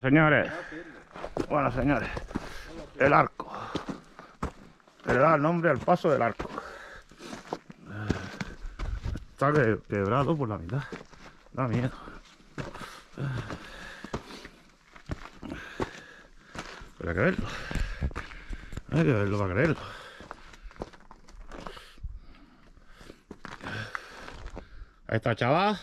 Señores, bueno señores, el arco. Le da el nombre al paso del arco. Está quebrado por la mitad. Da miedo. Pero hay que verlo. Hay que verlo para creerlo. Ahí está, chaval.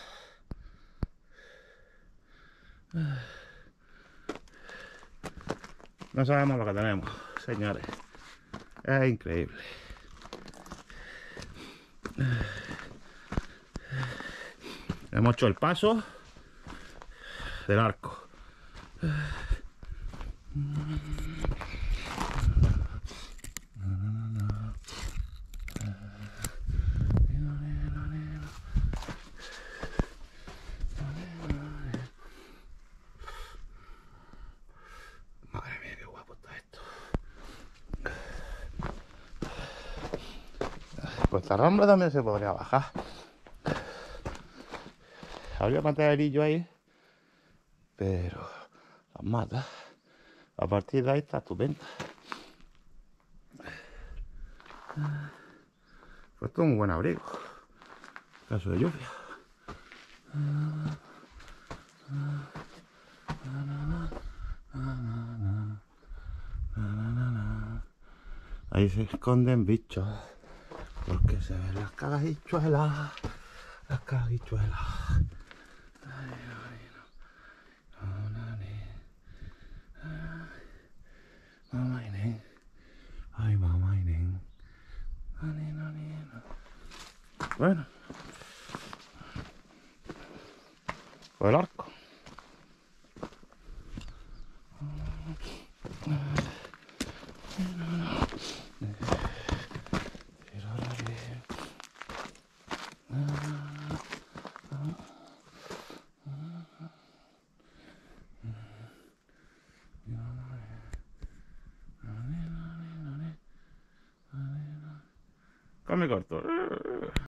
No sabemos lo que tenemos, señores. Es increíble. Hemos hecho el paso del arco. Madre mía, qué guapo está esto. Pues esta rambla también se podría bajar. Habría materialillo ahí, pero las matas. A partir de ahí está estupenda. Pues esto es un buen abrigo. Caso de lluvia. Ahí se esconden bichos. Porque se ven las cagahichuelas. Las cagahichuelas. Mamá Inés. Ay, mamá Inés. Bueno. Pues el arco. Come corto.